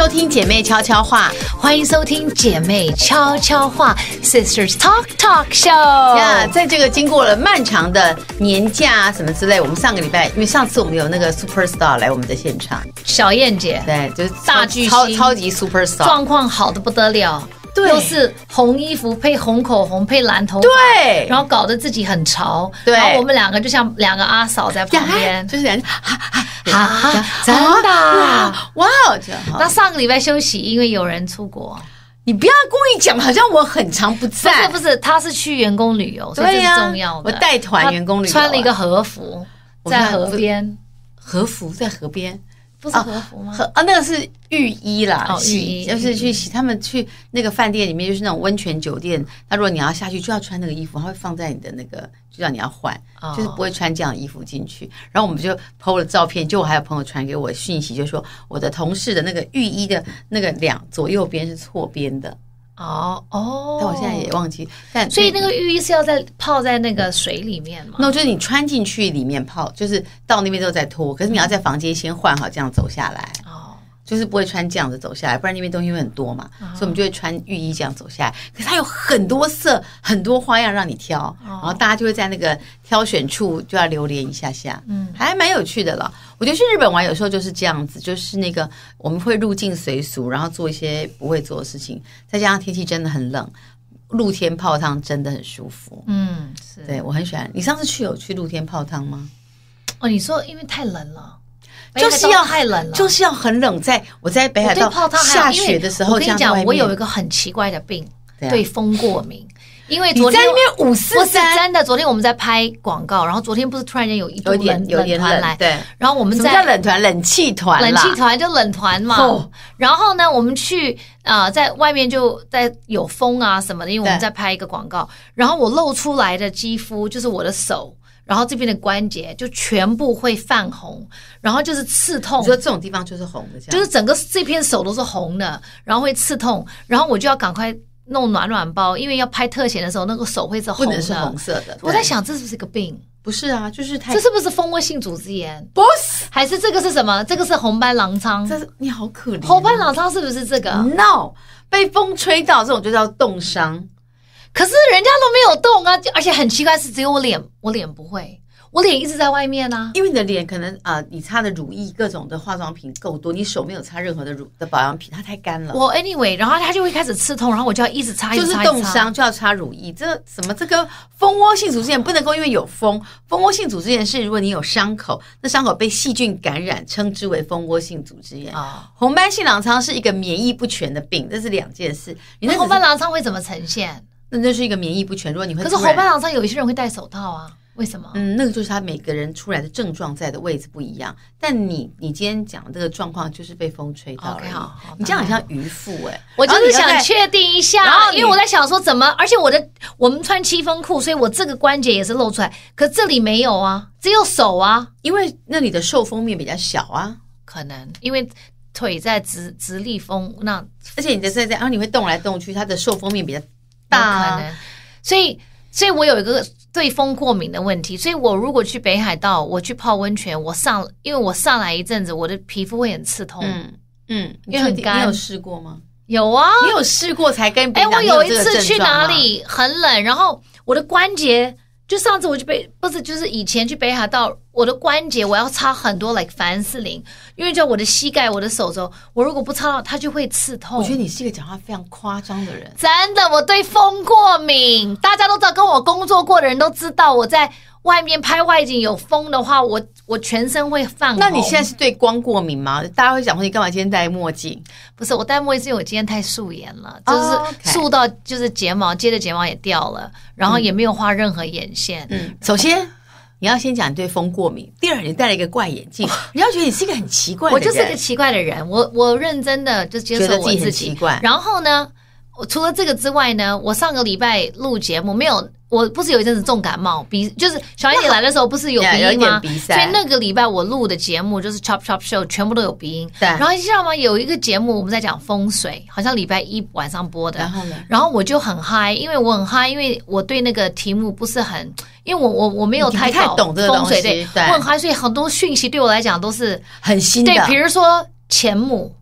收听姐妹悄悄话， 欢迎收听姐妹悄悄话 Sisters Talk Talk Show 呀，在这个经过了漫长的年假什么之类，我们上个礼拜，因为上次我们有那个 Superstar 来我们的现场， 小燕姐， 对，就是大巨星， 超级 Superstar， 状况好的不得了。 对， 又是红衣服配红口红配蓝头发， 对， 然后搞得自己很潮， 对， 然后我们两个就像两个阿嫂在旁边， 就是人真的哇！ 那上个礼拜休息，因为有人出国。 你不要故意讲，好像我很常不在。 不是，他是去员工旅游，所以这是重要的。 我带团员工旅游， 穿了一个和服，在河边。 和服在河边。 不是和服吗？ 那个是浴衣啦， 浴衣就是去洗。他们去那个饭店里面，就是那种温泉酒店。那如果你要下去，就要穿那个衣服，他会放在你的那个，就让你要换，就是不会穿这样的衣服进去。然后我们就 PO 了照片，就我还有朋友传给我讯息，就说我的同事的那个浴衣的那个左右边是错边的。但我现在也忘记。 所以那个浴衣是要泡在那个水里面吗？ 那就是你穿进去里面泡，就是到那边之后再脱。可是你要在房间先换好，这样走下来。就是不会穿这样子走下来，不然那边东西会很多嘛。所以我们就会穿浴衣这样走下来。可是它有很多色、很多花样让你挑，然后大家就会在那个挑选处就要留连一下下。还蛮有趣的了。我觉得去日本玩有时候就是这样子，就是那个我们会入境随俗，然后做一些不会做的事情，再加上天气真的很冷，露天泡汤真的很舒服。 是， 对，我很喜欢。你上次有去露天泡汤吗？ 你说因为太冷了。 就是要太冷了， 就是要很冷。我在北海道下雪的时候， 我跟你讲，我有一个很奇怪的病，对风过敏。因为昨天你在那边543， 不是真的。昨天我们在拍广告，然后昨天不是突然间有一堆冷团来， 对。 然后我们在什么叫冷团？冷气团就冷团嘛。然后呢，我们去在外面就在有风啊什么的，因为我们在拍一个广告。然后我露出来的肌肤就是我的手。然后这边的关节就全部会泛红，然后就是刺痛。 你说这种地方就是红的，这样就是整个这片手都是红的，然后会刺痛，然后我就要赶快弄暖包，因为要拍特写的时候那个手会是红的， 不能是红色的。 我在想这是不是个病？ 不是啊，就是这是不是蜂窝性组织炎？ 不是， 还是这个是什么？这个是红斑狼疮。 这是你好可怜。 红斑狼疮是不是这个 ？No， 被风吹到这种就叫冻伤。 可是人家都没有动啊，而且很奇怪是只有我脸不会，我脸一直在外面啊。 因为你的脸可能你擦的乳液各种的化妆品够多，你手没有擦任何的保养品，它太干了。 我 anyway， 然后它就会开始刺痛，然后我就要一直擦， 就是冻伤就要擦乳液。这个蜂窝性组织炎不能够因为有蜂窝性组织炎是如果你有伤口，那伤口被细菌感染，称之为蜂窝性组织炎。红斑性狼疮是一个免疫不全的病，这是两件事。 那红斑狼疮会怎么呈现？ 那就是一个免疫不全。如果你会， 可是红斑狼疮有一些人会戴手套啊，为什么？ 那个就是他每个人出来的症状在的位置不一样。但你今天讲的这个状况就是被风吹到了。 Okay, 好， 你这样很像渔夫我就是想确定一下，因为我在想说怎么，而且我们穿七分裤，所以我这个关节也是露出来，可这里没有啊，只有手啊， 因为那里的受风面比较小啊， 可能因为腿在直立风那， 而且你然后你会动来动去，它的受风面比较大， 可能，所以我有一个对风过敏的问题，所以我如果去北海道，我去泡温泉，因为我上来一阵子，我的皮肤会很刺痛，因为很干。 你有试过吗？ 有啊， 你有试过才跟我有一次去哪里很冷，然后我的关节。就上次我去就是以前去北海道，我的关节我要擦很多凡士林，因为就我的膝盖、我的手肘，我如果不擦到它就会刺痛。 我觉得你是一个讲话非常夸张的人， 真的，我对风过敏，大家都知道，跟我工作过的人都知道，我在外面拍外景有风的话，我全身会泛红。 那你现在是对光过敏吗？大家会讲说你干嘛今天戴墨镜？ 不是，我戴墨镜是因为我今天太素颜了，就是素到就是接着睫毛也掉了，然后也没有画任何眼线。 首先你要先讲你对风过敏，第二你戴了一个怪眼镜，你要觉得你是一个很奇怪的人。 我就是个奇怪的人，我认真的就接受我自己， 觉得自己很奇怪。 然后呢，除了这个之外呢，我上个礼拜录节目没有。我不是有一阵子重感冒，就是小燕姐来的时候不是有鼻音吗？所以那个礼拜我录的节目就是 Chop Chop Show， 全部都有鼻音。 对。 然后你知道吗？有一个节目我们在讲风水，好像礼拜一晚上播的。 然后呢？ 然后我就很嗨，因为我对那个题目不是很，因为我没有太懂这个东西，对， 我很嗨，所以很多讯息对我来讲都是很新的。 对，比如说钱母。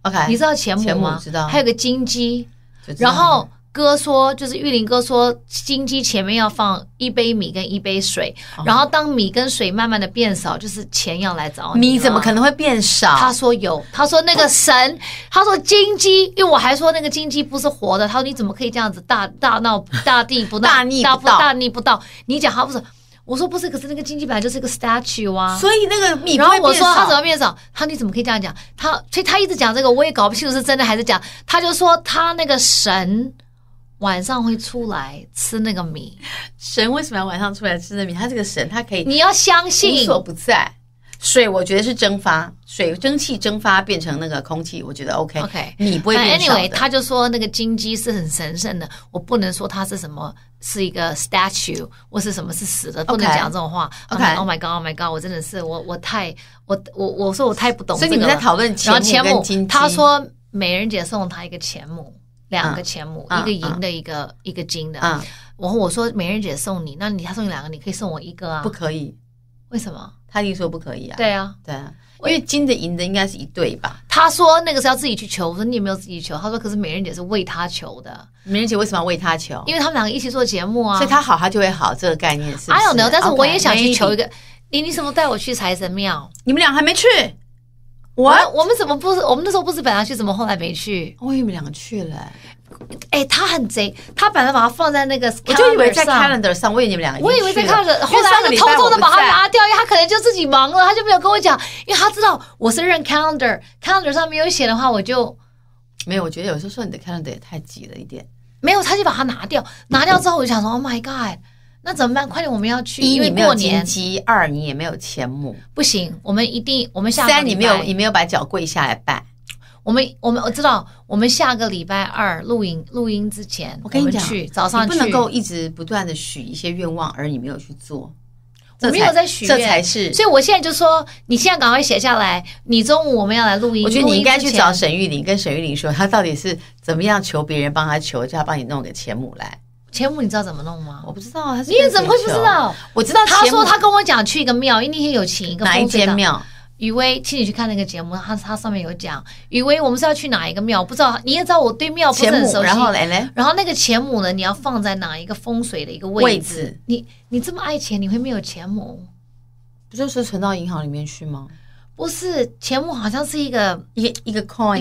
OK， 你知道钱母吗？ 知道。 还有个金鸡，然后哥说，就是玉林哥说，金鸡前面要放1杯米跟1杯水，然后当米跟水慢慢的变少，就是钱要来找你。 米怎么可能会变少？ 他说有，他说那个神，他说金鸡，因为我还说那个金鸡不是活的，他说你怎么可以这样子大闹大地不闹大逆不道？你讲他不是。我说不是，可是那个金鸡本来就是个 statue 啊， 所以那个米不会变少。 然后我说他怎么变少？他你怎么可以这样讲？所以他一直讲这个，我也搞不清楚是真的还是假。他就说他那个神晚上会出来吃那个米。 神为什么要晚上出来吃那米？他这个神，他可以你要相信无所不在。水我觉得是蒸发，蒸汽蒸发变成那个空气，我觉得 OK。米不会变少的。 Anyway， 他就说那个金鸡是很神圣的，我不能说它是什么，是一个 statue 或是什么是死的，不能讲这种话。Oh my god， Oh my god， 我真的是我说我太不懂这个了。 所以你们在讨论钱母跟金鸡。 他说美人姐送他一个钱母，2个钱母，一个银的，一个金的。我说美人姐送你，那他送你2个，你可以送我1个啊？ 不可以。 为什么？ 他一定说不可以啊。 对啊， 因为金的银的应该是一对吧？ 他说那个是要自己去求，我说你有没有自己求？他说可是美人姐是为他求的。 美人姐为什么要为他求？ 因为他们2个一起做节目啊， 所以他好他就会好，这个概念是不是？ I don't know， 但是我也想去求一个。你什么带我去财神庙？ 你们俩还没去？ 我们怎么不是？我们那时候不是本来去，怎么后来没去？ 我以为你们2个去了。 他很贼，他本来把它放在那个 calendar 上， 我就以为在 calendar 上，我以为你们2个， 我以为在 calendar， 后来他就偷偷的把它拿掉，因为他可能就自己忙了，他就没有跟我讲，因为他知道我是认 calendar 上没有写的话，我就没有。我觉得有时候说你的 calendar 也太挤了一点， 没有，他就把它拿掉之后，我就想说 ，Oh my god， 那怎么办？快点，我们要去，因为过年。 1你没有金鸡，2你也没有钱母， 不行，我们下个礼拜 3你没有把脚跪下来拜。 我知道，我们下个礼拜2录音之前， 我跟你讲， 早上去， 你不能够一直不断的许一些愿望，而你没有去做。 我没有在许愿， 这才是。 所以我现在就说，你现在赶快写下来，你中午我们要来录音。 我觉得你应该去找沈玉玲，跟沈玉玲说，他到底是怎么样求别人帮他求，叫他帮你弄个钱母来。 钱母你知道怎么弄吗？ 我不知道啊， 你怎么会不知道？ 我知道， 他说他跟我讲去一个庙，因为那天有请一个哪一间庙。 雨薇，请你去看那个节目，他上面有讲，雨薇，我们是要去哪一个庙？不知道，你也知道我对庙不是很熟悉。 然后来呢？ 然后那个钱母呢，你要放在哪一个风水的一个位置？你这么爱钱，你会没有钱母？ 不就是存到银行里面去吗？ 不是，钱母好像是一个 coin，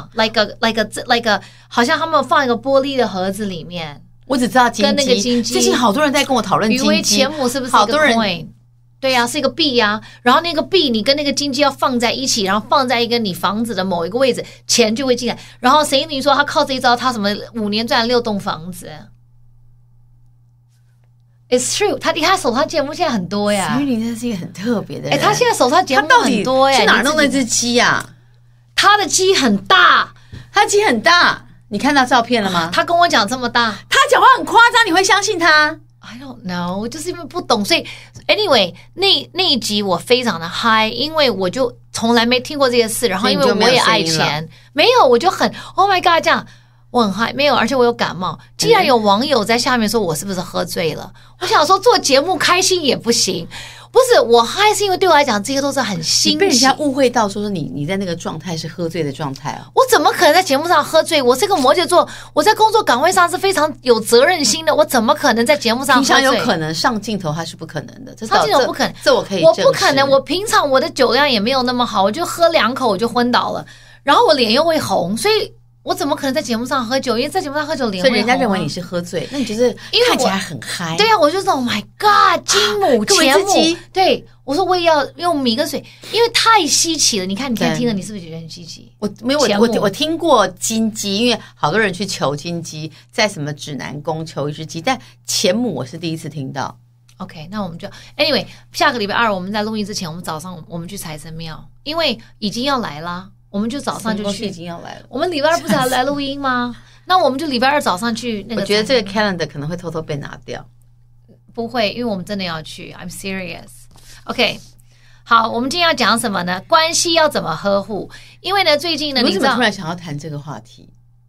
like a， 好像他们放一个玻璃的盒子里面。 我只知道金鸡， 跟那个金鸡， 最近好多人在跟我讨论金鸡。 雨薇，钱母是不是一个 coin？对呀，是一个币呀，然后那个币你跟那个金鸡要放在一起，然后放在一个你房子的某一个位置，钱就会进来。然后沈玉琳说他靠这一招，他什么5年赚了6栋房子。It's true， 他手上节目现在很多呀。 沈玉琳真的是一个很特别的人。 他现在手上节目很多呀。 去哪弄那只鸡呀？ 他的鸡很大， 他鸡很大，你看到照片了吗？ 他跟我讲这么大， 他讲话很夸张，你会相信他 ？I don't know， 我就是因为不懂，所以 anyway 那一集我非常的嗨，因为我就从来没听过这些事，然后因为我也爱钱，没有我就很 Oh my god 这样，我很嗨，没有，而且我有感冒。既然有网友在下面说我是不是喝醉了，我想说做节目开心也不行。不是我嗨，是因为对我来讲这些都是很新奇。 被人家误会到说你在那个状态是喝醉的状态哦。 我怎么可能在节目上喝醉？我是个摩羯座，我在工作岗位上是非常有责任心的，我怎么可能在节目上喝醉？ 平常有可能，上镜头它是不可能的。 上镜头不可能， 这我可以证实。 我不可能，我平常我的酒量也没有那么好，我就喝2口我就昏倒了，然后我脸又会红，所以。我怎么可能在节目上喝酒？因为在节目上喝酒脸会红， 所以人家认为你是喝醉，那你就是看起来很嗨。 对呀，我就说 Oh my God， 金母钱母，对我说我也要用米跟水，因为太稀奇了。你看听了，你是不是觉得很稀奇？ 我没有，我听过金鸡，因为好多人去求金鸡，在什么指南宫求一只鸡，但钱母我是第一次听到。 OK， 那我们就 Anyway， 下个礼拜2我们在录音之前，我们早上我们去财神庙，因为已经要来啦。我们就早上就去， 已经要来了。 我们礼拜2不是还来录音吗？那我们就礼拜2早上去那个。 我觉得这个 calendar 可能会偷偷被拿掉。 不会，因为我们真的要去。I'm serious。OK， 好，我们今天要讲什么呢？关系要怎么呵护？因为呢，最近呢， 你为什么突然想要谈这个话题？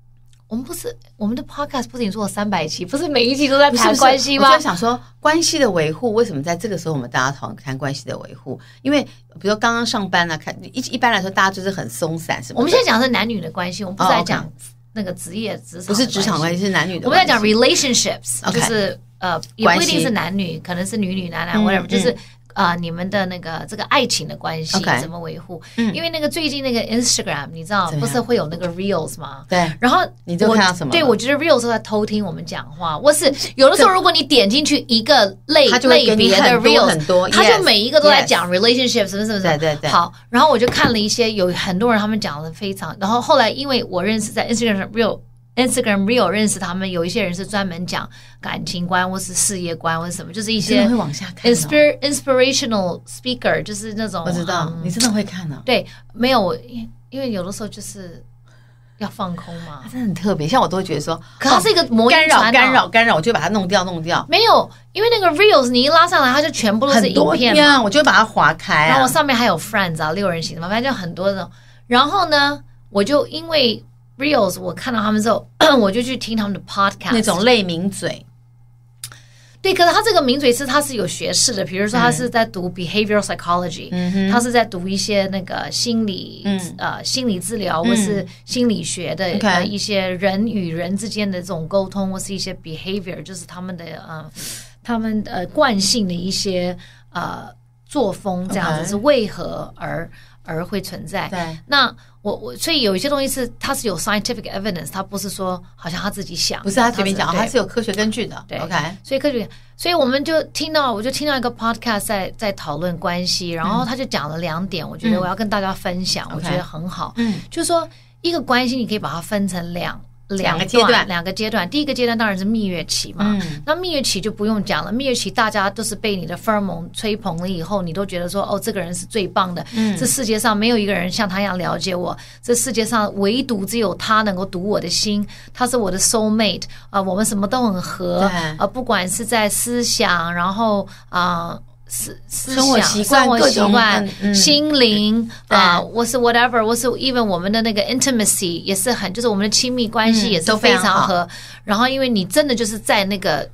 我们的 podcast 不仅做了300期，不是每一期都在谈关系吗？ 我就想说，关系的维护，为什么在这个时候我们大家谈关系的维护？因为比如说刚刚上班啊，一般来说大家就是很松散什么的。 我们现在讲的是男女的关系，我们不是在讲那个职场， 不是职场关系，是男女的关系。 我们在讲 relationships， 就是也不一定是男女，可能是女男男 whatever，就是。你们的那个这个爱情的关系怎么维护？因为那个最近那个 Instagram， 你知道不是会有那个 reels 吗？ 对。 然后你就看到什么？ 对，我觉得 reels 都在偷听我们讲话。我是有的时候，如果你点进去一个类别的 reels， 很多， 它就每一个都在讲 relationship 什么什么什么。 对。 好，然后我就看了一些，有很多人他们讲的非常，然后后来因为我认识在 Instagram Reel 认识他们，有一些人是专门讲感情观或是事业观或是什么，就是一些会往下看 inspirational speaker， 就是那种我知道你真的会看呢。 对，没有因为有的时候就是要放空嘛， 它真的很特别。像我都会觉得说， 可它是一个魔音干扰，我就把它弄掉。 没有，因为那个 Reels 你一拉上来，它就全部都是影片嘛， 我就把它划开。 然后我上面还有 Friends 啊，6人行嘛，反正就很多种。然后呢，我就因为Reels 我看到他们之后我就去听他们的 podcast， 那种类名嘴。 对，可是他这个名嘴他是有学士的，比如说他是在读 behavioral psychology，他是在读一些那个心理治疗或是心理学的一些人与人之间的这种沟通，或是一些 behavior， 就是他们的惯性的一些作风，这样子是为何而会存在。 对， 那所以有一些东西它是有 scientific evidence， 它不是说好像他自己想， 不是他随便讲，它是有科学根据的。 对 ，OK。 所以我就听到一个 podcast 在讨论关系，然后他就讲了2点，我觉得我要跟大家分享，我觉得很好。就是说一个关系你可以把它分成两个阶段。第一个阶段当然是蜜月期嘛，那蜜月期就不用讲了，蜜月期大家都是被你的荷尔蒙吹捧了以后，你都觉得说哦，这个人是最棒的，这世界上没有一个人像他一样了解我，这世界上唯独只有他能够读我的心，他是我的 soul mate， 我们什么都很合，不管是在思想，然后生活习惯、 心灵或是 whatever， 或是 even 我们的那个 intimacy 也是就是我们的亲密关系也是非常合。然后因为你真的就是在那个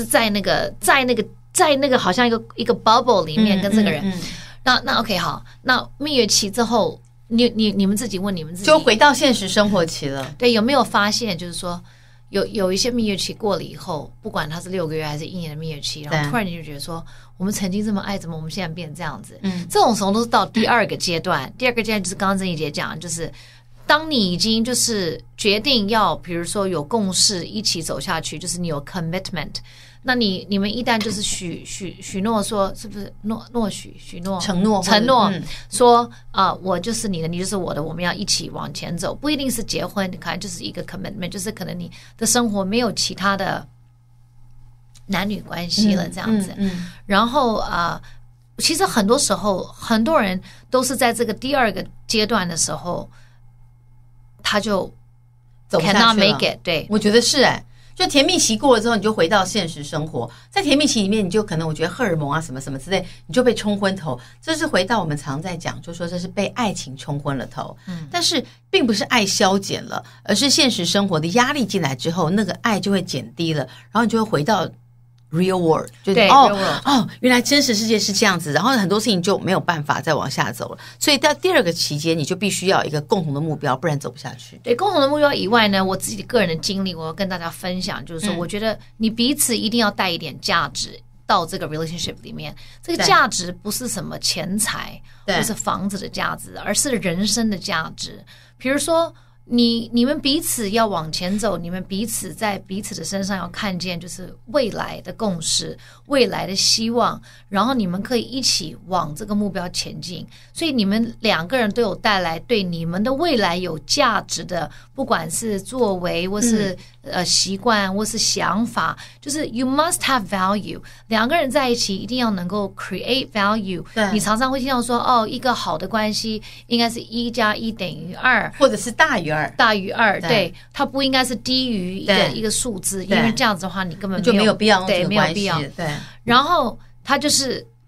好像一个 bubble 里面跟这个人，那 OK 好，那蜜月期之后，你们自己问你们自己， 就回到现实生活期了。 对，有没有发现就是说？有一些蜜月期过了以后，不管它是6个月还是1年的蜜月期，然后突然你就觉得说，我们曾经这么爱，怎么我们现在变成这样子？这种时候都是到第2个阶段。第2个阶段就是刚刚曾怡姐讲，就是当你已经就是决定要，比如说有共识一起走下去，就是你有 commitment。那你们一旦就是许诺说，是不是许诺承诺说我就是你的，你就是我的，我们要一起往前走，不一定是结婚，可能就是一个 commitment， 就是可能你的生活没有其他的男女关系了这样子。然后其实很多时候很多人都是在这个第2个阶段的时候，他就走不下去了 cannot make it。 对， 我觉得是就甜蜜期过了之后，你就回到现实生活。在甜蜜期里面，你就可能我觉得荷尔蒙啊什么什么之类，你就被冲昏头。这是回到我们常在讲，就说这是被爱情冲昏了头。但是并不是爱消减了，而是现实生活的压力进来之后，那个爱就会减低了，然后你就会回到real world， 就是原来真实世界是这样子，然后很多事情就没有办法再往下走了。所以在第2个期间，你就必须要有一个共同的目标，不然走不下去。 对，共同的目标以外呢，我自己个人的经历，我要跟大家分享，就是说，我觉得你彼此一定要带一点价值到这个 relationship 里面。这个价值不是什么钱财或是房子的价值，而是人生的价值。比如说你们彼此要往前走，你们彼此在彼此的身上要看见就是未来的共识，未来的希望，然后你们可以一起往这个目标前进。所以你们2个人都有带来对你们的未来有价值的，不管是作为或是习惯或是想法，就是 you must have value。 2个人在一起一定要能够 create value。 你常常会听到说一个好的关系应该是1加1等于2， 或者是大于2， 对，它不应该是低于一个数字，因为这样子的话你根本就没有必要对，没有必要。对，然后它就是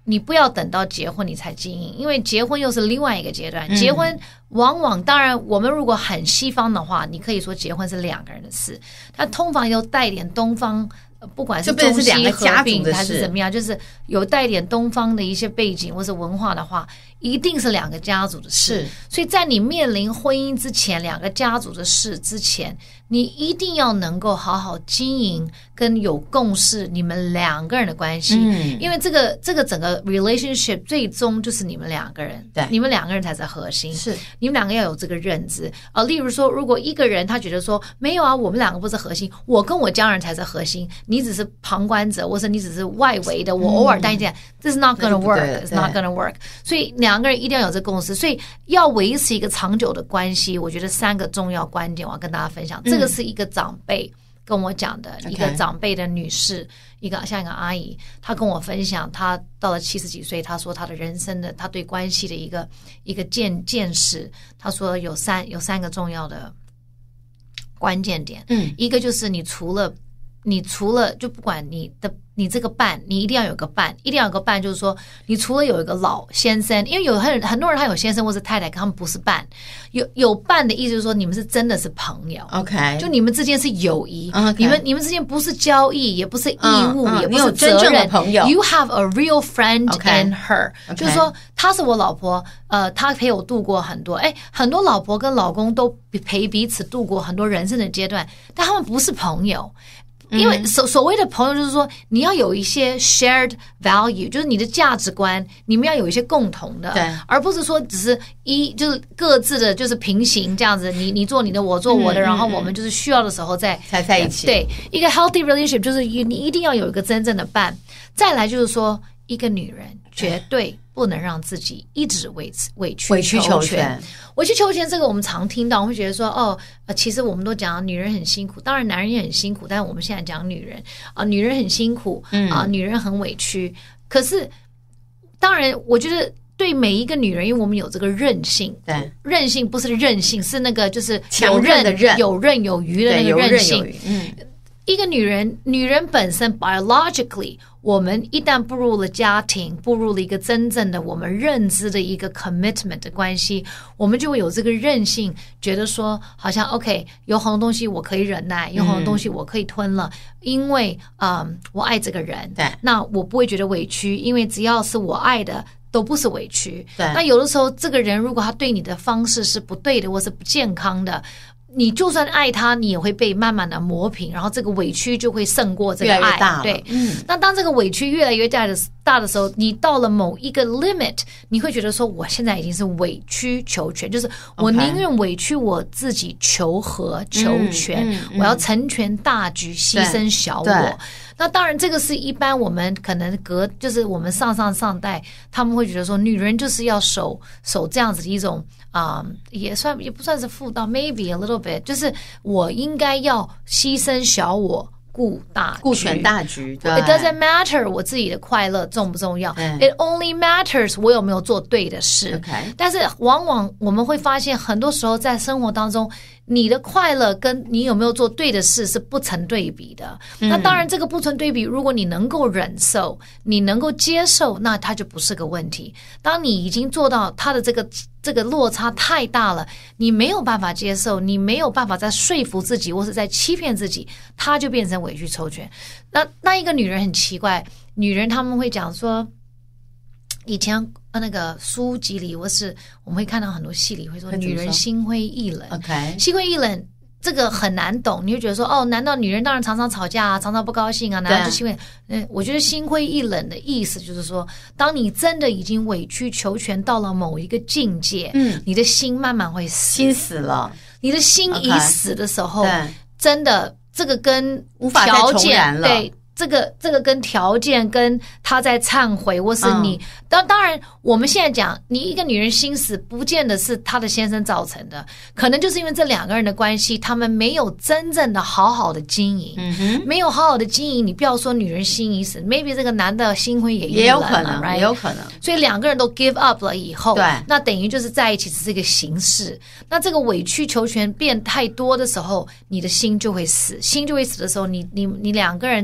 你不要等到结婚你才经营，因为结婚又是另外一个阶段。结婚往往，当然我们如果很西方的话，你可以说结婚是两个人的事，但通常又带点东方，不管是中西合并还是怎么样，就是有带点东方的一些背景或是文化的话，一定是两个家族的事。所以在你面临婚姻之前，两个家族的事之前，你一定要能够好好经营跟有共识你们两个人的关系。因为这个整个 relationship 最终就是你们两个人，对，你们两个人才是核心，是你们两个要有这个认知。例如说，如果一个人他觉得说没有啊，我们两个不是核心，我跟我家人才是核心，你只是旁观者，或者你只是外围的，我偶尔担心，this is not gonna work, it's not gonna work。所以两个人一定要有这个共识，所以要维持一个长久的关系，我觉得3个重要观点我要跟大家分享。这个是一个长辈跟我讲的，一个长辈的女士，像一个阿姨，她跟我分享，她到了70几岁，她说她的人生的，她对关系的一个见识，她说有三个重要的关键点。一个就是你除了就不管你这个伴，你一定要有个伴，一定要有个伴，就是说你除了有一个老先生，因为有很多人他有先生或是太太，他们不是伴。有伴的意思就是说你们是真的是朋友 ，OK， 就你们之间是友谊， okay， 你们之间不是交易，也不是义务，也不是责任， 你有真正的朋友。 You have a real friend in her， 就是说她是我老婆，她陪我度过很多，很多老婆跟老公都陪彼此度过很多人生的阶段，但他们不是朋友。因为所谓的朋友就是说你要有一些 shared value， 就是你的价值观你们要有一些共同的，对，而不是说只是就是各自的就是平行这样子，你做你的我做我的，然后我们就是需要的时候才在一起。对，一个 healthy relationship 就是你一定要有一个真正的伴。再来就是说一个女人绝对不能让自己一直委曲求全。委曲求全这个我们常听到，我会觉得说其实我们都讲女人很辛苦，当然男人也很辛苦，但是我们现在讲女人女人很辛苦女人很委屈。可是当然我觉得对每一个女人，因为我们有这个韧性，对，韧性不是韧性，是那个就是强韧的韧， 有刃有余的那个韧性。一个女人本身 biologically， 我们一旦步入了家庭，步入了一个真正的我们认知的一个 commitment 的关系，我们就会有这个韧性，觉得说好像 OK， 有很多东西我可以忍耐，有很多东西我可以吞了，因为我爱这个人，对，那我不会觉得委屈，因为只要是我爱的都不是委屈。对，那有的时候这个人如果他对你的方式是不对的，或是不健康的，你就算爱他，你也会被慢慢的磨平，然后这个委屈就会胜过这个爱。越来越大，对，那当这个委屈越来越大的时候，你到了某一个 limit， 你会觉得说，我现在已经是委曲求全，就是我宁愿委屈我自己求和求全，我要成全大局，牺牲小我。那当然，这个是一般我们可能就是我们上代，他们会觉得说，女人就是要守这样子的一种也不算是妇道 ，maybe a little bit， 就是我应该要牺牲小我。顾全大局。It doesn't matter 我自己的快乐重不重要， It only matters 我有没有做对的事。但是往往我们会发现，很多时候在生活当中，你的快乐跟你有没有做对的事是不成对比的。那当然这个不成对比，如果你能够忍受，你能够接受，那它就不是个问题。当你已经做到它的这个落差太大了，你没有办法接受，你没有办法再说服自己或是在欺骗自己，它就变成委曲求全。那一个女人很奇怪，女人他们会讲说，以前那个书籍里或是我们会看到很多戏里会说女人心灰意冷。心灰意冷这个很难懂，你会觉得说难道女人当然常常吵架啊，常常不高兴啊，难道就心灰？我觉得心灰意冷的意思就是说，当你真的已经委曲求全到了某一个境界，你的心慢慢会死， 心死了。 你的心已死的时候，真的这个跟无法再重燃了。 对。这个跟条件跟他在忏悔，或是你当然我们现在讲，你一个女人心死不见得是她的先生造成的，可能就是因为这两个人的关系，他们没有真正的好好的经营，没有好好的经营，你不要说女人心已死， maybe 这个男的心灰也有可能， right？ 也有可能。 所以两个人都 give up 了以后，对，那等于就是在一起只是一个形式。那这个委曲求全变太多的时候，你的心就会死，心就会死的时候，你两个人再怎么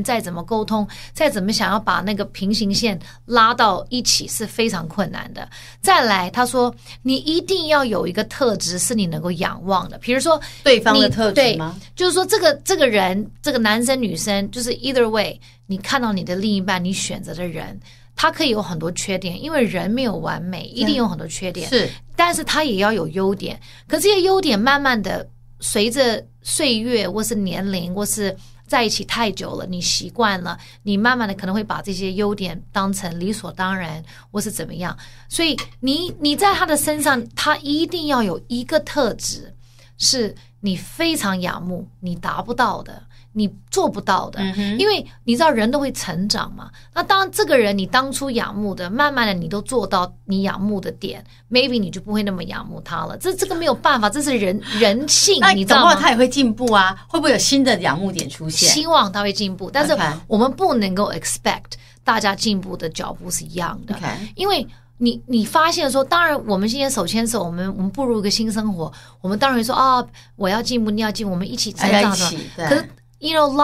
沟通，再怎么想要把那个平行线拉到一起是非常困难的。再来，他说你一定要有一个特质是你能够仰望的，比如说对方的特质吗？ 就是说这个人，这个男生女生，就是 either way， 你看到你的另一半，你选择的人，他可以有很多缺点，因为人没有完美，一定有很多缺点， 是， 但是他也要有优点。可这些优点慢慢的随着岁月或是年龄或是在一起太久了，你习惯了，你慢慢的可能会把这些优点当成理所当然或是怎么样。所以你在他的身上，他一定要有一个特质是你非常仰慕，你达不到的，你做不到的，因为你知道人都会成长嘛。那当这个人你当初仰慕的，慢慢的你都做到你仰慕的点 ，maybe 你就不会那么仰慕他了。这个没有办法，这是人性，你知道吗？ 那他也会进步啊，会不会有新的仰慕点出现？ 希望他会进步，但是我们不能够 expect 大家进步的脚步是一样的，因为你发现说，当然我们今天手牵手，我们步入一个新生活，我们当然说啊，我要进步，你要进步，我们一起成长的。可是 you know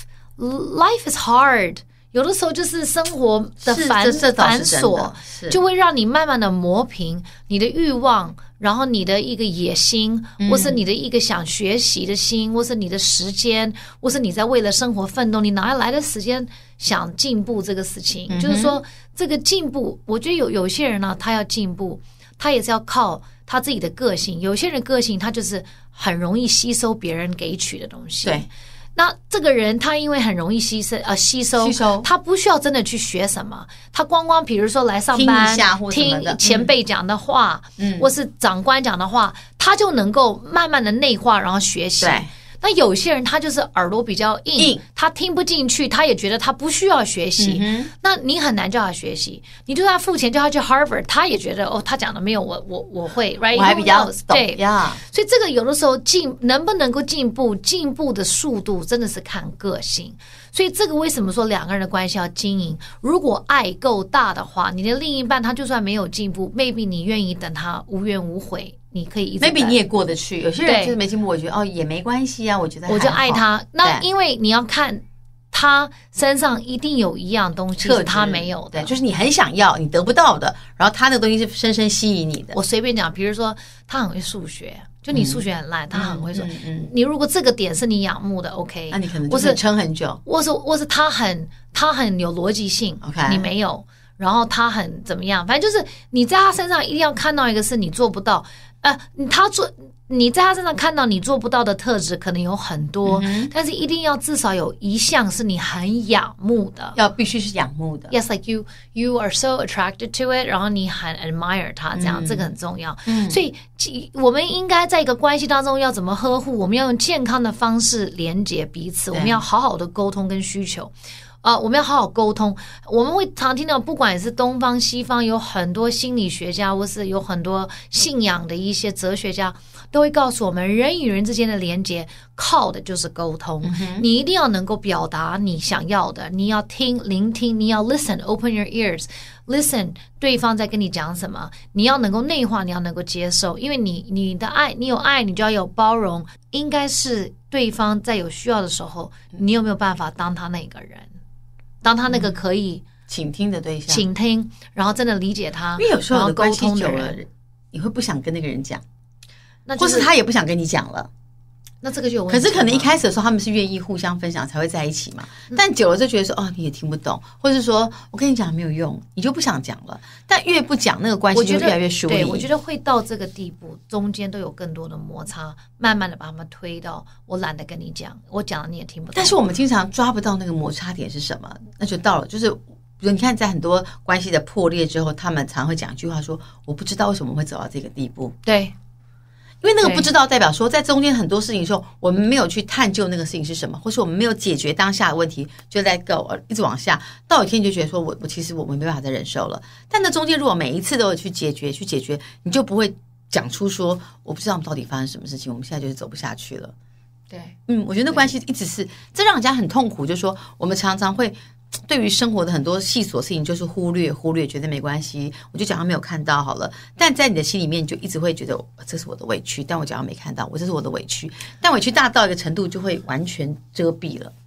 life is hard， 有的时候就是生活的繁琐，就会让你慢慢的磨平你的欲望，然后你的一个野心，或是你的一个想学习的心，或是你的时间，或是你在为了生活奋斗，你哪来的时间想进步这个事情？就是说这个进步，我觉得有些人呢，他要进步，他也是要靠他自己的个性。有些人个性他就是很容易吸收别人给取的东西。 对。 那这个人他因为很容易吸收，他不需要真的去学什么，他光比如说来上班听前辈讲的话，或是长官讲的话，他就能够慢慢的内化，然后学习。对。那有些人他就是耳朵比较硬，他听不进去，他也觉得他不需要学习，那你很难叫他学习。你就算付钱叫他去 Harvard， 他也觉得哦，他讲的没有我会 right， 我还比较懂。 对，所以这个有的时候能不能够进步的速度真的是看个性。所以这个为什么说两个人的关系要经营？如果爱够大的话，你的另一半他就算没有进步 ，maybe 你愿意等他无怨无悔。你可以一直 maybe 你也过得去，有些人就是没进步，我觉得也没关系啊，我觉得我就爱他。那因为你要看他身上一定有一样东西是他没有的， 对，就是你很想要你得不到的，然后他那个东西是深深吸引你的。 我随便讲，比如说他很会数学，就你数学很烂，他很会说，你如果这个点是你仰慕的 ，OK， 那你可能就是撑很久。 或是他很有逻辑性 ，OK， 你没有，然后他很怎么样，反正就是你在他身上一定要看到一个是你做不到。你在他身上看到你做不到的特质可能有很多，但是一定要至少有一项是你很仰慕的， 必须是仰慕的。 Yes, like you are so attracted to it， 然后你很 admire 它，这样这个很重要。所以我们应该在一个关系当中要怎么呵护？我们要用健康的方式连结彼此，我们要好好的沟通跟需求。我们要好好沟通。我们会常听到，不管是东方西方，有很多心理学家，或是有很多信仰的一些哲学家，都会告诉我们，人与人之间的连结靠的就是沟通。你一定要能够表达你想要的，你要聆听，你要 listen，open your ears，listen 对方在跟你讲什么，你要能够内化，你要能够接受，因为你的爱，你有爱，你就要有包容。应该是对方在有需要的时候，你有没有办法当他那个人？当他那个可以倾听的对象， 倾听，然后真的理解他， 因为有时候沟通的人， 你会不想跟那个人讲， 那或是他也不想跟你讲了， 那这个就有问题。 可是可能一开始的时候他们是愿意互相分享才会在一起嘛，但久了就觉得说你也听不懂，或是说我跟你讲没有用，你就不想讲了。但越不讲，那个关系就越来越疏离。 对，我觉得会到这个地步，中间都有更多的摩擦，慢慢的把他们推到我懒得跟你讲，我讲了你也听不懂。 但是我们经常抓不到那个摩擦点是什么，那就到了就是比如你看在很多关系的破裂之后，他们常会讲一句话说，我不知道为什么会走到这个地步。 对， 因为那个不知道代表说在中间很多事情的时候，我们没有去探究那个事情是什么，或是我们没有解决当下的问题，就let go，一直往下，到有一天你就觉得说我其实我们没办法再忍受了。但那中间如果每一次都有去解决，你就不会讲出说我不知道我们到底发生什么事情，我们现在就是走不下去了。 对， 我觉得那关系一直是这让人家很痛苦，就是说我们常常会对于生活的很多细琐事情就是忽略，觉得没关系，我就假装没有看到好了。但在你的心里面，你就一直会觉得这是我的委屈，但我假装没看到，这是我的委屈。但委屈大到一个程度，就会完全遮蔽了。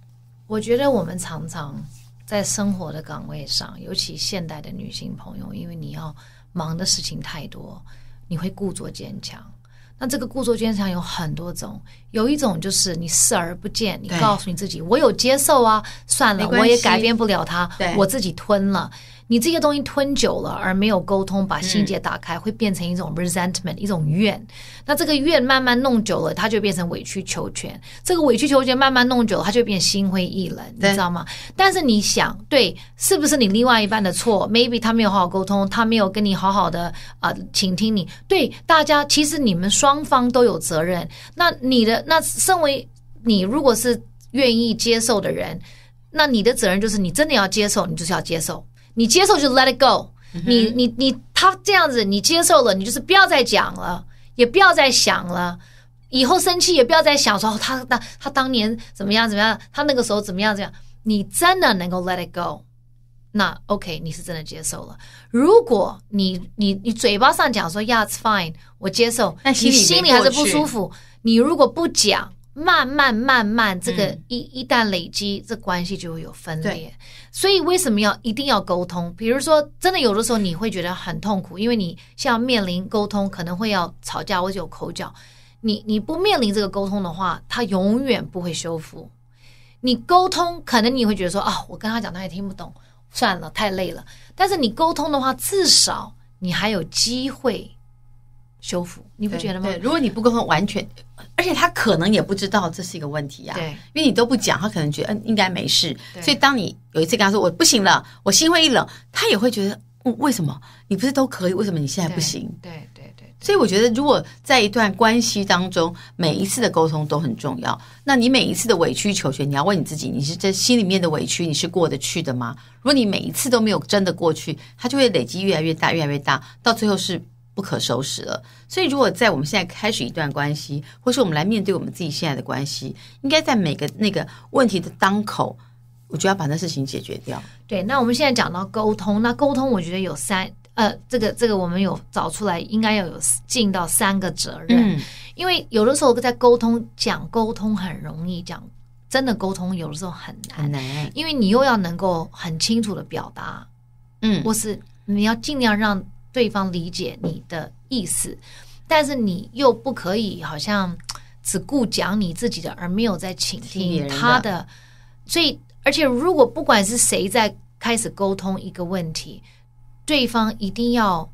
我觉得我们常常在生活的岗位上，尤其现代的女性朋友，因为你要忙的事情太多，你会故作坚强。那这个故作坚强有很多种，有一种就是你视而不见，你告诉你自己我有接受啊，算了，我也改变不了它，我自己吞了。你这些东西吞久了而没有沟通，把心结打开，会变成一种 resentment， 一种怨。那这个怨慢慢弄久了，它就变成委曲求全。这个委曲求全慢慢弄久了，它就变心灰意冷，你知道吗？但是你想，对，是不是你另外一半的错 ？Maybe 他没有好好沟通，他没有跟你好好的倾听你。对，大家其实你们双方都有责任。那身为你如果是愿意接受的人，那你的责任就是你真的要接受，你就是要接受。你接受就 let it go， 他这样子你接受了，你就是不要再讲了，也不要再想了，以后生气也不要再想说他当年怎么样怎么样，他那个时候怎么样怎么样，你真的能够 let it go， 那 OK 你是真的接受了。如果你嘴巴上讲说 yeah it's fine 我接受，但你心里还是不舒服，你如果不讲，慢慢这个一旦累积，这关系就会有分裂。所以为什么一定要沟通？比如说真的有的时候你会觉得很痛苦，因为你像面临沟通可能会要吵架或者有口角，你不面临这个沟通的话，它永远不会修复。你沟通可能你会觉得说我跟他讲他也听不懂，算了太累了，但是你沟通的话至少你还有机会修复，你不觉得吗？ 对，如果你不沟通，完全，而且他可能也不知道这是一个问题啊。对，因为你都不讲，他可能觉得应该没事。所以当你有一次跟他说我不行了，我心灰意冷，他也会觉得为什么你不是都可以，为什么你现在不行？ 对。 所以我觉得如果在一段关系当中，每一次的沟通都很重要。那你每一次的委曲求全，你要问你自己，你是在心里面的委屈你是过得去的吗？如果你每一次都没有真的过去，它就会累积越来越大越来越大，到最后是不可收拾了。所以如果在我们现在开始一段关系，或是我们来面对我们自己现在的关系，应该在每个那个问题的当口，我就要把那事情解决掉。 对，那我们现在讲到沟通，那沟通我觉得有这个我们有找出来，应该要有尽到3个责任。因为有的时候在沟通很容易，讲真的沟通有的时候很难，因为你又要能够很清楚的表达，或是你要尽量让对方理解你的意思，但是你又不可以好像只顾讲你自己的，而没有在倾听他的。所以，而且如果不管是谁在开始沟通一个问题，对方一定要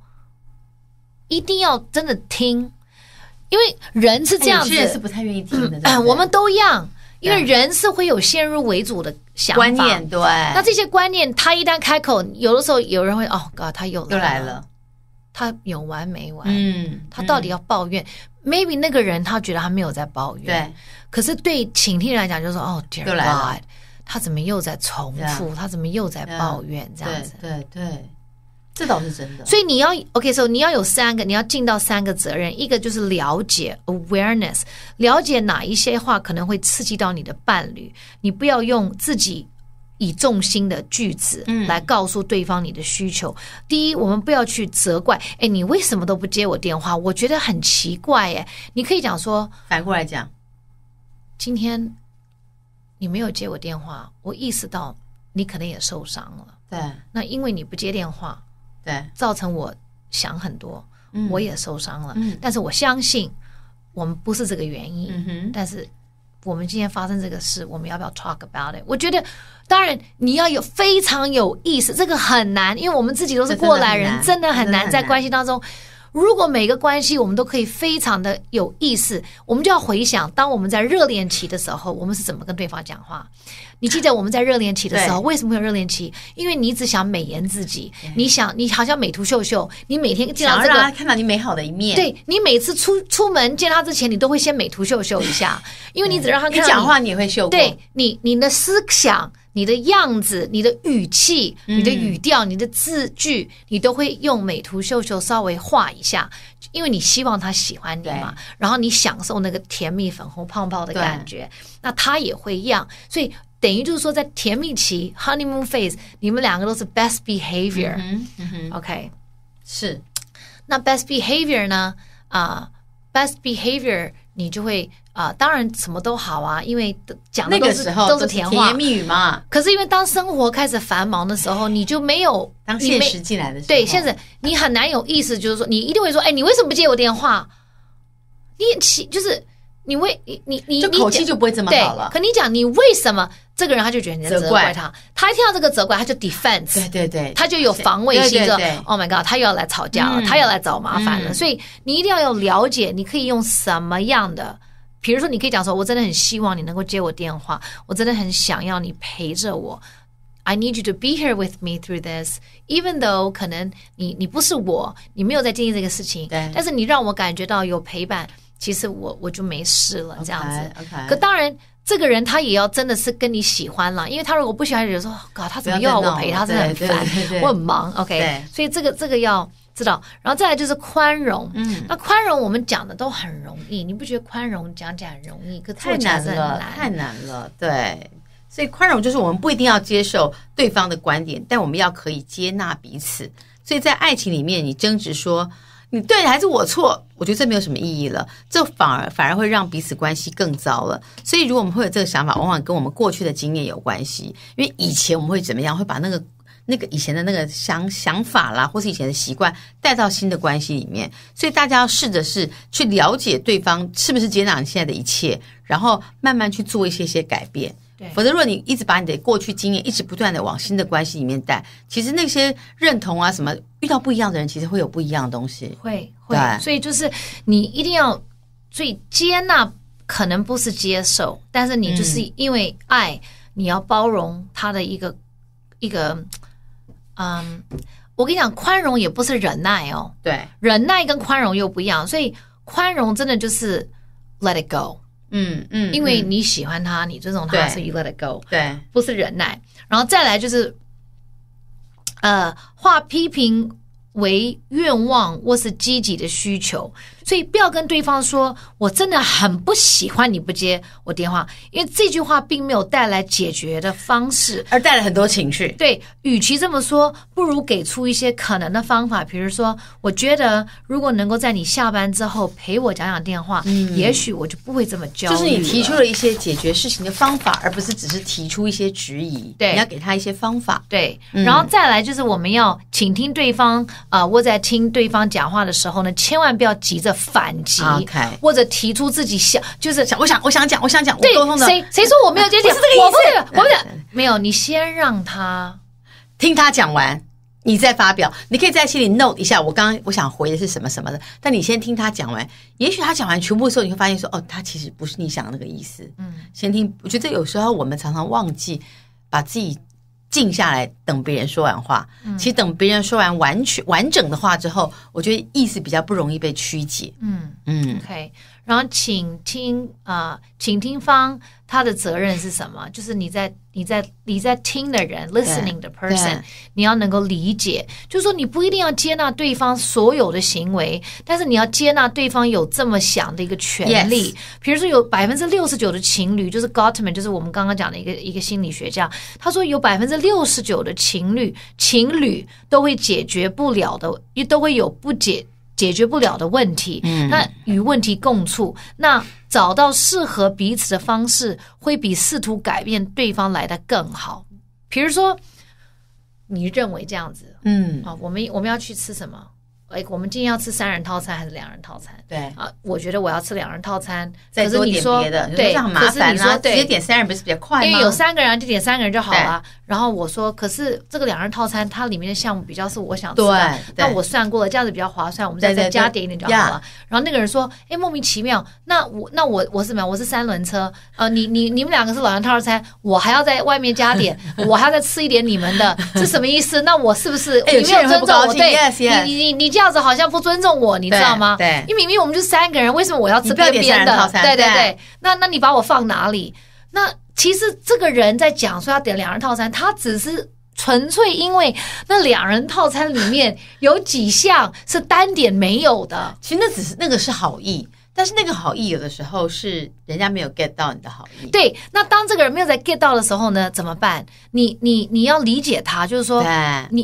真的听，因为人是这样子，有些人是不太愿意听的。 我们都一样，因为人是会有先入为主的想法观念，对。 那这些观念，他一旦开口，有的时候有人会God，他又来了， 他有完没完？他到底要抱怨？Maybe 那个人他觉得他没有在抱怨， 对。 可是对倾听人来讲，就是说Dear God，他怎么又在重复？他怎么又在抱怨？这样子， 对。这倒是真的。 所以你要 so 你要有3个，你要尽到3个责任。一个就是了解 awareness， 了解哪一些话可能会刺激到你的伴侣，你不要用自己以重心的句子来告诉对方你的需求。第一，我们不要去责怪，你为什么都不接我电话？我觉得很奇怪你可以讲说， 反过来讲， 今天你没有接我电话，我意识到你可能也受伤了。 对， 那因为你不接电话， 对， 造成我想很多，我也受伤了。但是我相信我们不是这个原因。但是我们今天发生这个事，我们要不要 talk about it？ 我觉得，当然你要有非常有意识，这个很难，因为我们自己都是过来人，真的很难在关系当中。如果每个关系我们都可以非常的有意识，我们就要回想，当我们在热恋期的时候，我们是怎么跟对方讲话。你记得我们在热恋期的时候，为什么会有热恋期？因为你只想美颜自己，你好像美图秀秀，你每天见到这个， 想要让他看到你美好的一面。 对，你每次出门见他之前，你都会先美图秀秀一下，因为你只让他看到你讲话，你也会秀过。 对，你的思想、你的样子、你的语气、你的语调、你的字句，你都会用美图秀秀稍微画一下，因为你希望他喜欢你嘛，然后你享受那个甜蜜粉红泡泡的感觉，那他也会一样。所以等于就是说，在甜蜜期 honeymoon phase， 你们2个都是 best behavior。OK， 是。那 best behavior 呢？best behavior 你就会当然什么都好啊，因为讲的那个时候都是甜话甜言蜜语嘛。 可是因为当生活开始繁忙的时候，你就没有当现实进来的时候， 对，现在你很难有意思，就是说你一定会说，哎，你为什么不接我电话？就是你就口气就不会这么好了。 可你讲你为什么？这个人他就觉得你在责怪他，他一听到这个责怪，他就 defense， 对， 他就有防卫心，说 Oh my God， 他又要来吵架了，他要来找麻烦了。所以你一定要有了解，你可以用什么样的，比如说你可以讲说，我真的很希望你能够接我电话，我真的很想要你陪着我。I need you to be here with me through this, even though 可能你不是我，你没有在经历这个事情，但是你让我感觉到有陪伴，其实我就没事了，这样子。可当然。这个人他也要真的是跟你喜欢了，因为他如果不喜欢，就说God，他怎么又要我陪他，真的很烦，我很忙 ，OK， 所以这个要知道，然后再来就是宽容，那宽容我们讲的都很容易，你不觉得宽容讲起来很容易，可做起来是很难， 太难了，对，所以宽容就是我们不一定要接受对方的观点，但我们要可以接纳彼此，所以在爱情里面，你争执说。你对还是我错？我觉得这没有什么意义了，这反而会让彼此关系更糟了。所以如果我们会有这个想法，往往跟我们过去的经验有关系。因为以前我们会怎么样？会把那个以前的那个想法啦，或是以前的习惯带到新的关系里面。所以大家要试着是去了解对方是不是接纳你现在的一切，然后慢慢去做一些改变。否则如果你一直把你的过去经验一直不断的往新的关系里面带，其实那些认同啊什么，遇到不一样的人其实会有不一样的东西， 会，所以就是你一定要，所以接纳可能不是接受，但是你就是因为爱，你要包容他的一个我跟你讲，宽容也不是忍耐哦， 对， 忍耐跟宽容又不一样，所以宽容真的就是 let it go。因为你喜欢他，你尊重他，所以 let it go， 对， 不是忍耐。然后再来就是，化批评为愿望或是积极的需求，所以不要跟对方说我真的很不喜欢你不接我电话，因为这句话并没有带来解决的方式， 而带来很多情绪。 对，与其这么说，不如给出一些可能的方法，比如说我觉得如果能够在你下班之后陪我讲电话，也许我就不会这么焦虑了。 就是你提出了一些解决事情的方法，而不是只是提出一些质疑。 对， 你要给他一些方法。 对，然后再来就是我们要倾听对方我在听对方讲话的时候呢，千万不要急着反击，或者提出自己就是我想讲， 对， 沟通的谁说我没有接电？我不是，没有，你先让他听他讲完，你再发表。你可以在心里 note 一下，我想回的是什么什么的，但你先听他讲完。也许他讲完全部的时候，你会发现说，哦，他其实不是你想的那个意思。先听。我觉得有时候我们常常忘记把自己静下来等别人说完话，其实等别人说完完整的话之后，我觉得意思比较不容易被曲解。 OK， 然后倾听方他的责任是什么？就是你在听的人 ，listening 的 person， 你要能够理解，就是说你不一定要接纳对方所有的行为，但是你要接纳对方有这么想的一个权利。比如说有69%的情侣，就是 Gottman， 就是我们刚刚讲的一个心理学家，他说有69%的情侣都会解决不了的，都会有解决不了的问题，那与问题共处，那找到适合彼此的方式，会比试图改变对方来得更好。比如说，你认为这样子，我们要去吃什么？我们今天要吃3人套餐还是2人套餐？ 对我觉得我要吃2人套餐。 再多点别的， 对， 很麻烦啊，直接点3人不是比较快吗？ 因为有3个人就点3个人就好了。然后我说，可是这个2人套餐它里面的项目比较是我想吃的，那我算过了，这样子比较划算，我们再加点一点就好了。然后那个人说，莫名其妙，那我是什么？我是3轮车，你们2个是2人套餐，我还要在外面加点，我还要再吃一点你们的，是什么意思？那我是不是你没有尊重我？对，你这样子好像不尊重我，你知道吗？ 对， 因为明明我们就3个人，为什么我要吃边边的？对，那你把我放哪里？那其实这个人在讲说要点2人套餐，他只是纯粹因为那2人套餐里面有几项是单点没有的。 其实那个是好意，但是那个好意有的时候是人家没有 get 到你的好意。 对，那当这个人没有在 get 到的时候呢，怎么办？你要理解他，就是说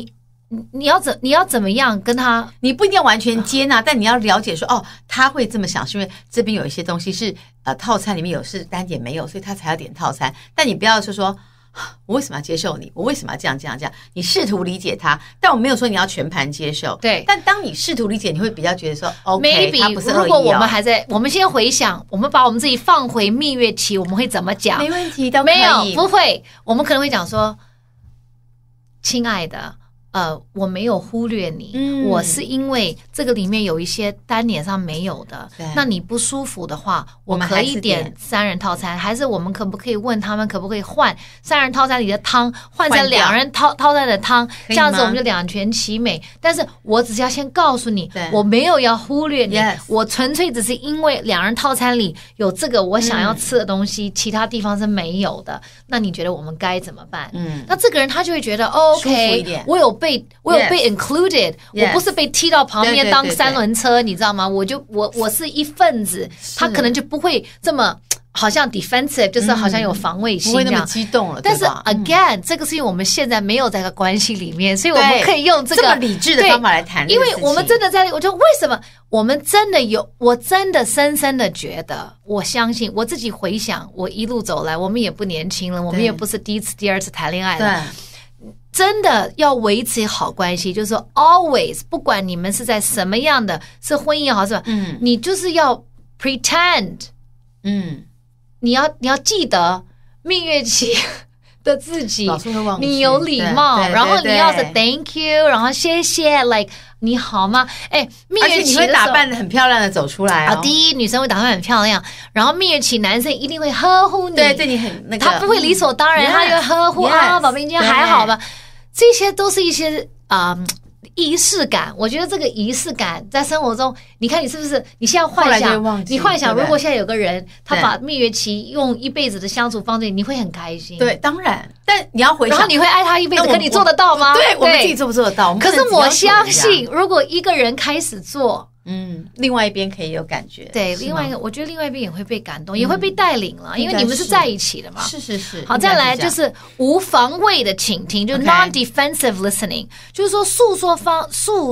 你要怎么样跟他？ 你不一定要完全接纳，但你要了解说，哦，他会这么想，是因为这边有一些东西是套餐里面有，是单点没有，所以他才要点套餐。但你不要说我为什么要接受你？我为什么要这样？你试图理解他，但我没有说你要全盘接受。 对， 但当你试图理解，你会比较觉得说 ，OK， 他不是恶意如果我们还在，我们先回想，我们把我们自己放回蜜月期，我们会怎么讲？ 没问题，都可以。 没有，不会，我们可能会讲说，亲爱的。我没有忽略你，我是因为这个里面有一些单点上没有的，那你不舒服的话，我可以点3人套餐，还是我们可不可以问他们可不可以换3人套餐里的汤换成2人套餐的汤，这样子我们就两全其美。但是我只是要先告诉你，我没有要忽略你，我纯粹只是因为2人套餐里有这个我想要吃的东西，其他地方是没有的。那你觉得我们该怎么办？那这个人他就会觉得 OK， 我有被 included， 我不是被踢到旁边当3轮车，你知道吗？我是一份子，他可能就不会这么好像 defensive， 就是好像有防卫心， 不会那么激动了。 但是 again，这个是因为我们现在没有在个关系里面，所以我们可以用这么理智的方法来谈。 因为我们真的在，我就为什么我们真的有，我真的深深的觉得，我相信我自己回想，我一路走来，我们也不年轻了，我们也不是第一次、第二次谈恋爱了。真的要维持好关系，就是说 always， 不管你们是在什么样的，是婚姻也好，是吧？你就是要 pretend， 你要记得蜜月期的自己，你有礼貌，然后你要是 thank you， 然后谢谢 like 你好吗？蜜月期的时候，而且你会打扮得很漂亮的走出来哦。 第一，女生会打扮很漂亮，然后蜜月期男生一定会呵护你， 对你很那个， 他不会理所当然，他就会呵护啊，宝贝，你今天还好吧？这些都是一些仪式感。我觉得这个仪式感在生活中，你看你是不是？你现在幻想，你幻想如果现在有个人，他把蜜月期用一辈子的相处方式，你会很开心。 对，当然，但你要回想， 然后你会爱他一辈子，可你做得到吗？ 对，我们自己做不做得到？ 可是我相信，如果一个人开始做， 另外一边可以有感觉。 对，另外一个，我觉得另外一边也会被感动，也会被带领了，因为你们是在一起的嘛。 是。 好，再来就是无防卫的倾听，就 non-defensive listening， 就是说诉说方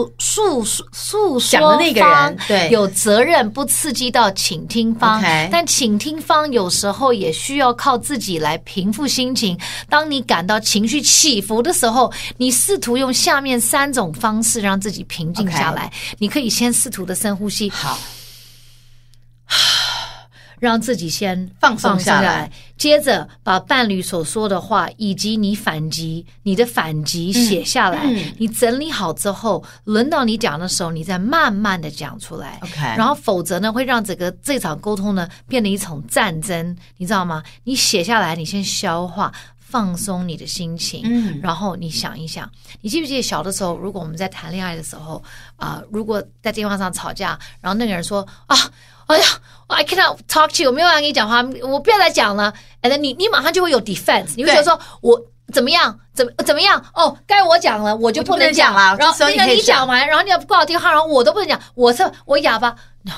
讲的那个人对有责任不刺激到倾听方，但倾听方有时候也需要靠自己来平复心情。当你感到情绪起伏的时候，你试图用下面3种方式让自己平静下来。你可以先试图的深呼吸， 好， 让自己先放松下来， 接着把伴侣所说的话以及你的反击写下来。你整理好之后，轮到你讲的时候，你再慢慢的讲出来。然后否则呢，会让这场沟通呢变得一场战争，你知道吗？你写下来，你先消化。放松你的心情，然后你想一想，你记不记得小的时候，如果我们在谈恋爱的时候如果在电话上吵架，然后那个人说哎呀 I cannot talk to you， 我没有办法跟你讲话，我不要再讲了， and then 你马上就会有 defense， 你会觉得说我怎么样怎么样该我讲了我就不能讲了，然后那个你讲完，然后你要挂我电话，然后我都不能讲，我哑巴。 No，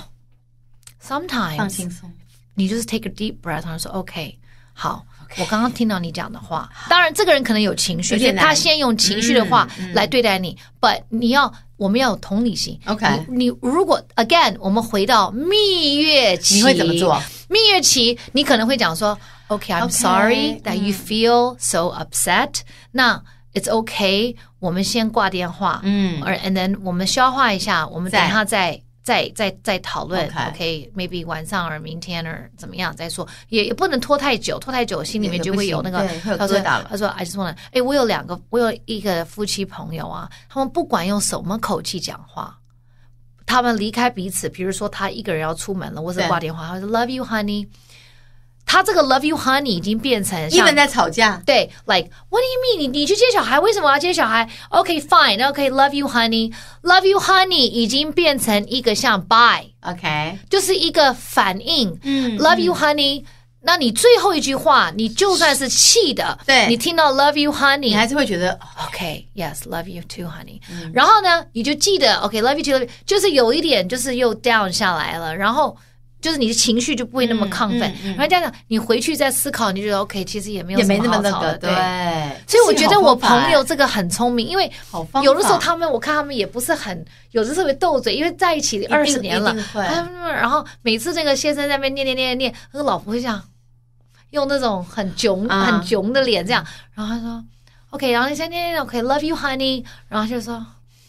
sometimes 放轻松， 你就是 take a deep breath， 然后说 OK， 好，我刚刚听到你讲的话，当然这个人可能有情绪，所以他先用情绪的话来对待你，but 我们要有同理心。 OK， 你如果 again 我们回到蜜月期， 你会怎么做？ 蜜月期你可能会讲说 OK，I'm sorry that you feel so upset。那 it's okay， 我们先挂电话，and then 我们消化一下，我们等一下再讨论 ，OK， maybe 晚上或明天或怎么样再说，也不能拖太久，心里面就会有那个他说 I just wanna， 我有一个夫妻朋友啊，他们不管用什么口气讲话，他们离开彼此，比如说他一个人要出门了，或者挂电话，他说 Love you honey。他这个 love you honey 已经变成像 even 在吵架， 对 like what do you mean 你去接小孩，为什么要接小孩 OK fine OK love you honey love you honey 已经变成一个像 bye OK 就是一个反应love you honey， 那你最后一句话你就算是气的， 对， 你听到 love you honey 你还是会觉得 OK yes love you too honey，然后呢你就记得 OK love you too， 就是有一点就是又 down 下来了，然后就是你的情绪就不会那么亢奋，然后这样你回去再思考，你就觉得 OK， 其实也没有什么好吵的，对。所以我觉得我朋友这个很聪明，因为有的时候我看他们也不是很，有的特别斗嘴，因为在一起20年了，然后每次这个先生在那边念，那个老婆会这样用那种很囧的脸这样，然后他说 OK， 然后你先念 OK love you honey， 然后就说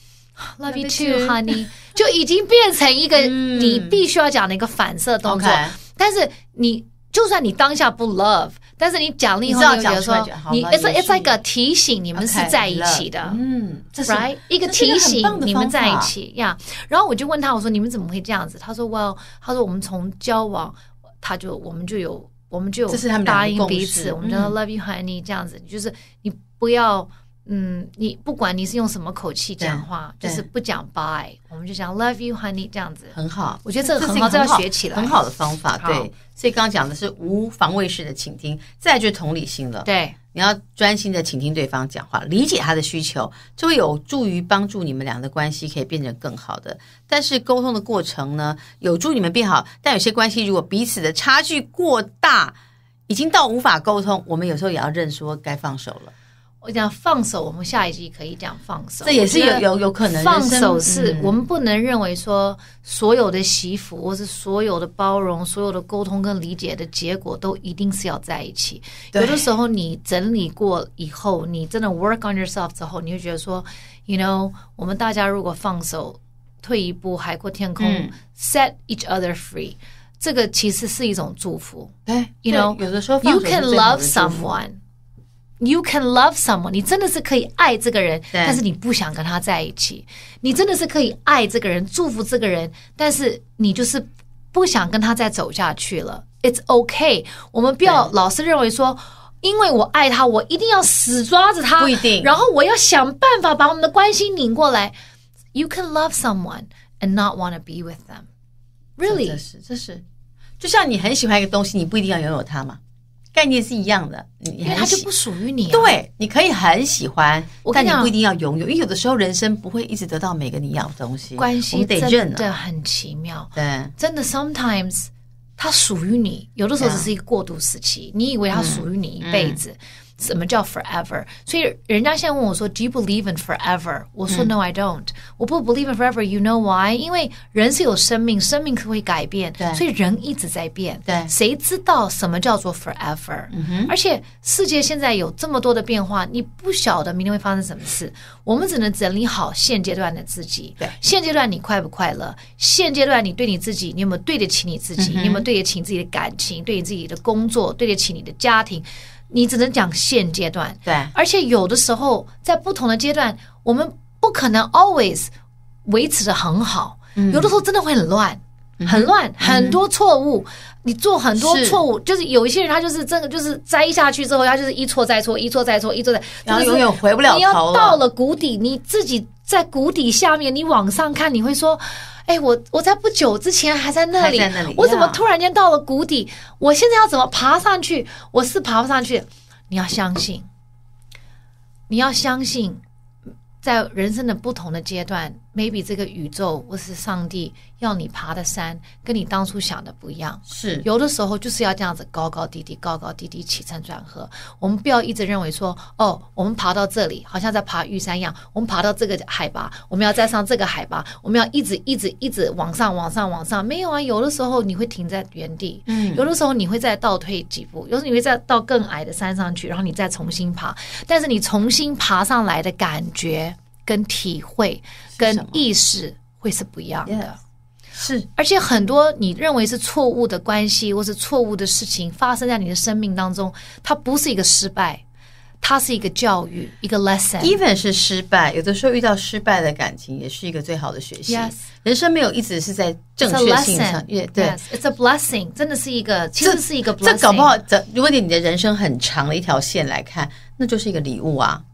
Love you too, honey， 就已经变成一个你必须要讲的一个反射动作。但是你就算你当下不 love， 但是你讲了以后，你就觉得说，你 it's like a 提醒你们是在一起的， 这是 right 一个提醒你们在一起呀。然后我就问他，我说你们怎么会这样子？他说 well， 他说我们从交往，我们就答应彼此，我们就说 love you honey 这样子，就是你不要。你不管你是用什么口气讲话，就是不讲 bye， 我们就讲 love you honey 这样子， 很好。 我觉得这个很好，这要学起来， 很好的方法。对，所以刚刚讲的是无防卫式的倾听，再来就是同理心了。 对， 你要专心的倾听对方讲话，理解他的需求，这会有助于帮助你们俩的关系可以变得更好的。但是沟通的过程呢，有助你们变好，但有些关系如果彼此的差距过大，已经到无法沟通，我们有时候也要认说该放手了。 我讲放手，我们下一集可以讲放手， 这也是有可能。 放手是我们不能认为说所有的媳妇或是所有的包容、所有的沟通跟理解的结果都一定是要在一起。有的时候你整理过以后，你真的 work on yourself 之后，你会觉得说 ，you know， 我们大家如果放手，退一步海阔天空，set each other free， 这个其实是一种祝福。 对 ，you know， 有的时候 you can love someone。You can love someone， 你真的是可以爱这个人，但是你不想跟他在一起。你真的是可以爱这个人，祝福这个人，但是你就是不想跟他再走下去了。It's okay， 我们不要老是认为说，因为我爱他，我一定要死抓着他， 不一定。 然后我要想办法把我们的关系拧过来。You can love someone and not want to be with them. Really， 这是，就像你很喜欢一个东西，你不一定要拥有它嘛。概念是一样的， 因为它就不属于你。 对，你可以很喜欢，但你不一定要拥有，因为有的时候人生不会一直得到每个你要的东西。 关系真的很奇妙， 对， 真的 sometimes 它属于你，有的时候只是一个过渡时期，你以为它属于你一辈子。什么叫 forever？ 所以人家现在问我说 Do you believe in forever？ 我说 No I don't， 我不 believe in forever。 You know why？ 因为人是有生命，生命会改变，所以人一直在变。 对， 谁知道什么叫做 forever？而且世界现在有这么多的变化，你不晓得明天会发生什么事。我们只能整理好现阶段的自己。 对， 现阶段你快不快乐？现阶段你对你自己，你有没有对得起你自己？你有没有对得起你自己的感情？对你自己的工作？对得起你的家庭？你只能讲现阶段， 对， 而且有的时候在不同的阶段，我们不可能 always 维持得很好，有的时候真的会很乱，很乱，很多错误，你做很多错误，就是有一些人他就是真的就是栽下去之后，他就是一错再错，一错再错，一错再， 然后永远回不了头了。 你要到了谷底，你自己在谷底下面，你往上看，你会说。我在不久之前还在那里，我怎么突然间到了谷底？我现在要怎么爬上去？我是爬不上去。你要相信，在人生的不同的阶段 ，maybe 这个宇宙或是上帝要你爬的山，跟你当初想的不一样。 是有的时候就是要这样子高高低低，高高低低，起承转合。我们不要一直认为说，我们爬到这里，好像在爬玉山一样。我们爬到这个海拔，我们要再上这个海拔，我们要一直往上。没有啊，有的时候你会停在原地，有的时候你会再倒退几步，有时候你会再到更矮的山上去，然后你再重新爬。但是你重新爬上来的感觉。跟体会跟意识会是不一样的， 是， 而且很多你认为是错误的关系或是错误的事情发生在你的生命当中，它不是一个失败，它是一个教育，一个 lesson。even 是失败，有的时候遇到失败的感情也是一个最好的学习。 Yes， 人生没有一直是在正确性上， 对 ，It's a blessing， 真的是一个，其实是一个 blessing。 这搞不好，如果你的人生很长的一条线来看，那就是一个礼物啊。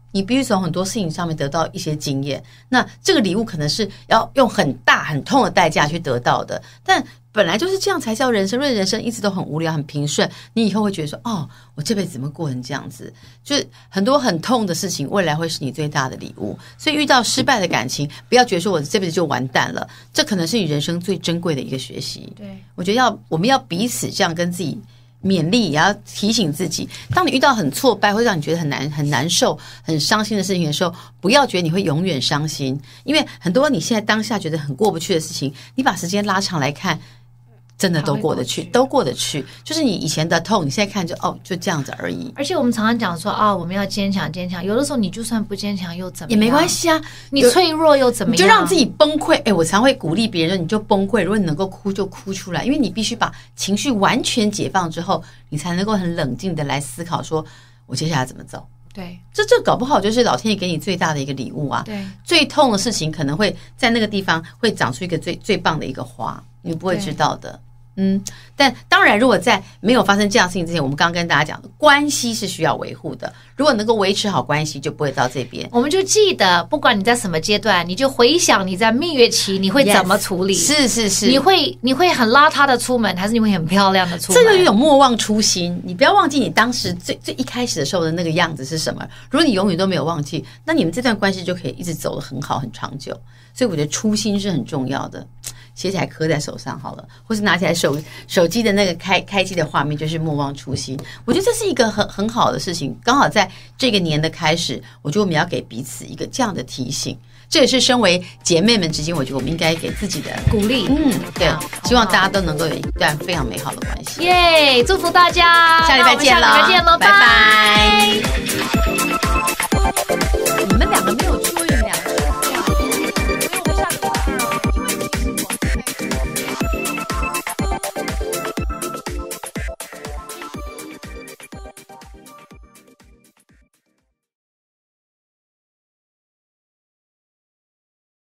你必须从很多事情上面得到一些经验。那这个礼物可能是要用很大很痛的代价去得到的，但本来就是这样才叫人生。如果人生一直都很无聊很平顺，你以后会觉得说，哦，我这辈子怎么过成这样子，就是很多很痛的事情未来会是你最大的礼物。所以遇到失败的感情，不要觉得说我这辈子就完蛋了，这可能是你人生最珍贵的一个学习。 对， 我觉得我们要彼此这样跟自己勉励，也要提醒自己，当你遇到很挫败或者让你觉得很难受很伤心的事情的时候，不要觉得你会永远伤心，因为很多你现在当下觉得很过不去的事情，你把时间拉长来看，真的都过得去，都过得去。就是你以前的痛，你现在看就这样子而已。 而且我们常常讲说我们要坚强，坚强。有的时候你就算不坚强又怎么样？ 也没关系啊， 你脆弱又怎么样？ 你就让自己崩溃。我常会鼓励别人说，你就崩溃，如果你能够哭就哭出来，因为你必须把情绪完全解放之后，你才能够很冷静的来思考说，我接下来怎么走。 对， 这搞不好就是老天爷给你最大的一个礼物啊！ 对， 最痛的事情可能会在那个地方会长出一个最棒的一个花，你不会知道的。但当然，如果在没有发生这样的事情之前，我们刚刚跟大家讲的，关系是需要维护的。如果能够维持好关系，就不会到这边。 我们就记得，不管你在什么阶段，你就回想你在蜜月期你会怎么处理。 是，你会很邋遢的出门，还是你会很漂亮的出门？ 这就有莫忘初心，你不要忘记你当时最一开始的时候的那个样子是什么。如果你永远都没有忘记，那你们这段关系就可以一直走得很好很长久。所以我觉得初心是很重要的。写起来刻在手上好了，或是拿起来手机的那个开机的画面，就是莫忘初心。我觉得这是一个很好的事情，刚好在这个年的开始，我觉得我们要给彼此一个这样的提醒。这也是身为姐妹们之间，我觉得我们应该给自己的鼓励。 对，希望大家都能够有一段非常美好的关系。 耶，祝福大家， 下礼拜见了， 下礼拜见了， 拜拜。你们两个没有去。